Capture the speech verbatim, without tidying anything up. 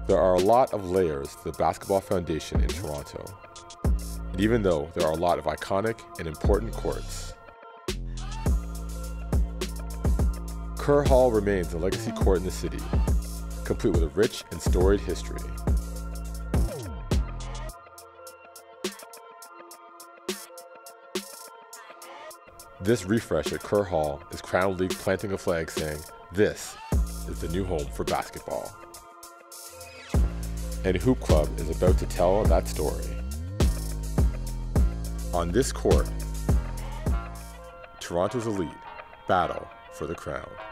There are a lot of layers to the basketball foundation in Toronto. And even though there are a lot of iconic and important courts, Kerr Hall remains a legacy court in the city, complete with a rich and storied history. This refresh at Kerr Hall is Crown League planting a flag saying, "This is the new home for basketball." And Hoop Club is about to tell that story. On this court, Toronto's elite battle for the crown.